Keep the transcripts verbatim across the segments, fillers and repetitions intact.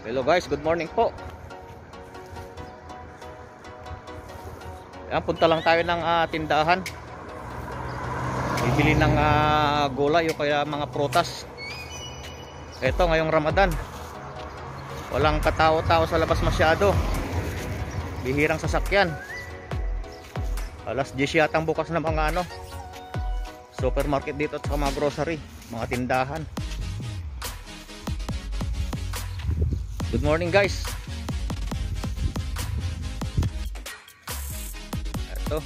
Hello guys, good morning po. Ayan, punta lang tayo ng uh, tindahan. Bibili ng uh, gulay o kaya mga prutas. Ito ngayong Ramadan, walang katao-tao sa labas masyado. Bihirang sasakyan. Alas diyes yatang bukas na mga ano supermarket dito at sa mga grocery, mga tindahan. Good morning guys. Ito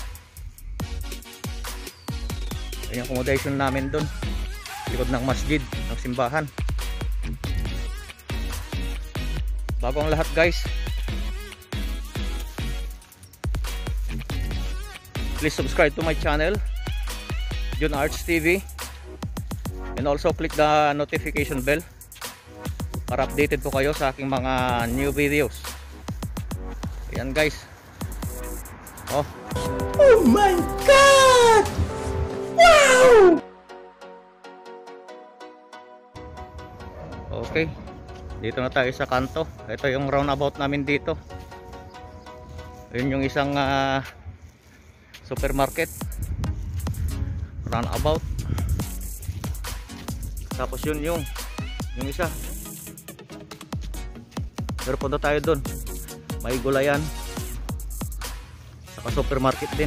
yung accommodation namin doon, likod ng masjid, ng simbahan. Bago ang lahat guys, please subscribe to my channel Jun Arts T V, and also click the notification bell para updated po kayo sa aking mga new videos. Ayan guys. Oh. Oh my God! Wow! Okay. Dito na tayo sa kanto. Ito yung roundabout namin dito. Ayun yung isang uh, supermarket. Roundabout. Tapos yun yung yung isa. Pero punta tayo doon, may gulayan saka supermarket din.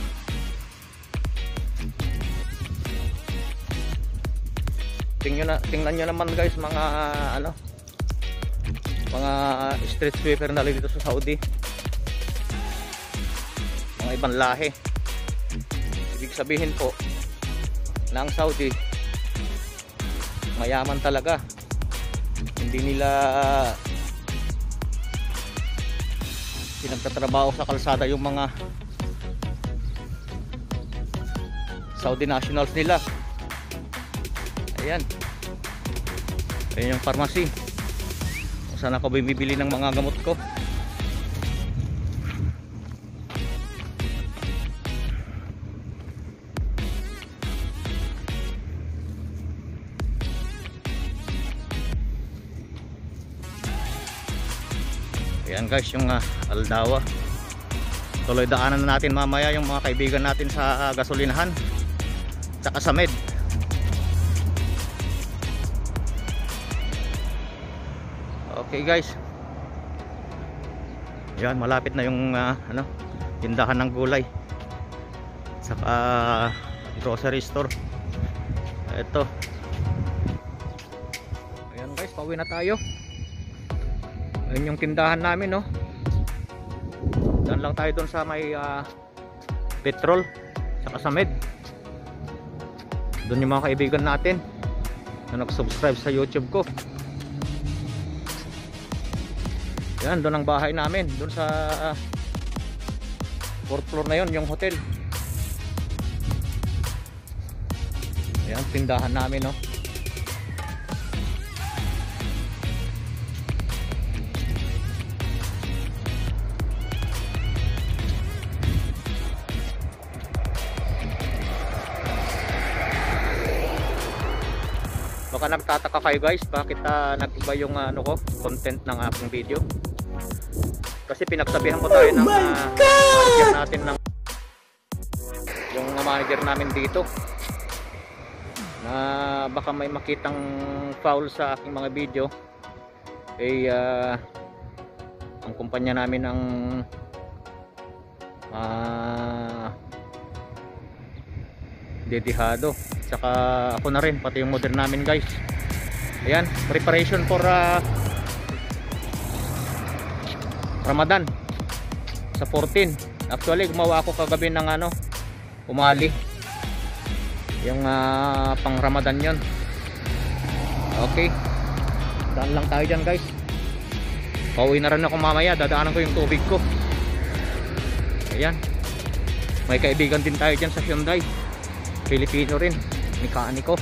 Tingnan, na, tingnan nyo naman guys, mga ano, mga street sweeper na dito sa Saudi, mga ibang lahi. Ibig sabihin po na ang Saudi mayaman talaga. Hindi nila pinagtatrabaho sa kalsada yung mga Saudi nationals nila. Ayan. Ayan yung pharmacy kung saan ako bumibili ng mga gamot ko. Ayan guys, yung uh, Aldawa. Tuloy daanan na natin mamaya yung mga kaibigan natin sa uh, gasolinahan tsaka sa Med. Okay guys, yan, malapit na yung uh, ano, tindahan ng gulay saka uh, grocery store. Ito. Ayan guys, pauwi na tayo. Ayun yung tindahan namin, no. Dan lang tayo doon sa may uh, petrol saka sa Med. Doon yung mga kaibigan natin na nag-subscribe sa YouTube ko. Yan, doon ang bahay namin, doon sa uh, fourth floor na yon, yung hotel. Yan, tindahan namin, no. Baka nagtataka kayo guys, bakit uh, nag-iba yung uh, ano ko, content ng aking video. Kasi pinagsabihan ko tayo oh ng uh, manager natin ng yung manager namin dito na baka may makitang foul sa aking mga video. Eh uh, ang kumpanya namin ang uh, dedihado. Saka ako na rin, pati yung modern namin guys. Ayan, preparation for uh, Ramadan sa fourteen. Actually gumawa ako kagabi ng ano, umali yung uh, pang Ramadan yon. Okay, daan lang tayo dyan guys. Pauwi na rin ako mamaya, dadaanan ko yung tubig ko. Ayan, may kaibigan din tayo dyan sa Hyundai, Filipino rin, mekaniko.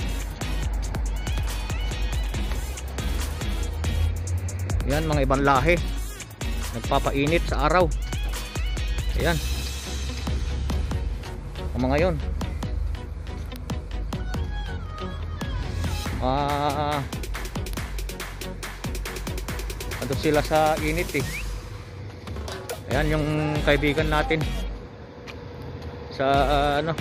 Yan, mga ibang lahi, nagpapainit sa araw. Ayan, ang mga yon. Ah, Ando sila sa init eh. Ayan yung kaibigan natin sa uh, ano.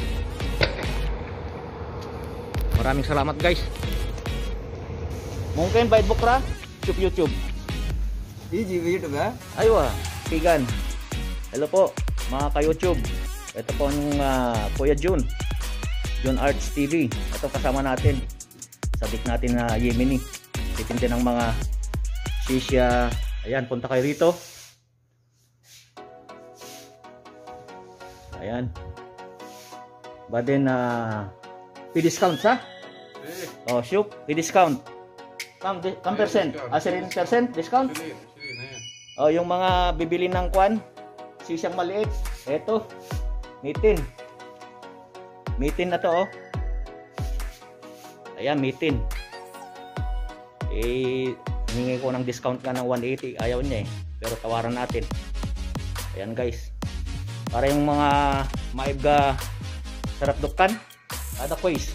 Maraming salamat guys. Mungkin bait bukra YouTube YouTube. Iji YouTube ya. Aywa, Pigan. Hello po mga ka-YouTube. Ito po yung uh, Kuya Jun. Jun Arts T V. Ito kasama natin. Sadik natin na uh, Yemeni. Titinda ng mga shisha. Ayan, punta kayo rito. Ayan. Baden na uh, P-discount sa? Oh, shoot. P-discount. Kam, kam percent? Ah, seven percent discount? Oh, yung mga bibili ng kwan, sisang maliit. Eto. Mitin. Mitin na to, oh. Ayan, mitin. Eh, hiningi ko ng discount ka ng one eighty. Ayaw niya eh. Pero tawaran natin. Ayan, guys. Para yung mga maibga sarap dukan. Ada quiz.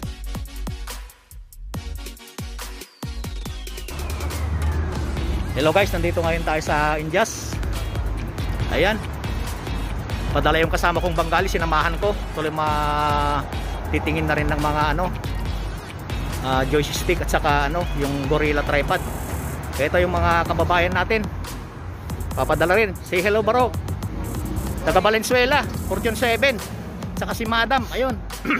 Hello guys, nandito ngayon tayo sa Indias. Ayan. Padala yung kasama kong Bengali, sinamahan ko. Tuloy ma titingin na rin ng mga ano uh, joystick at saka ano, yung Gorilla tripod. Ito yung mga kababayan natin. Papadala rin. Say hello bro. Taga Valenzuela, Fortune seven. Saka si Madam, ayun.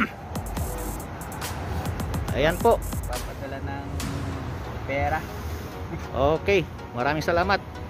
Ayan po. Papadala ng pera. Okay, maraming salamat.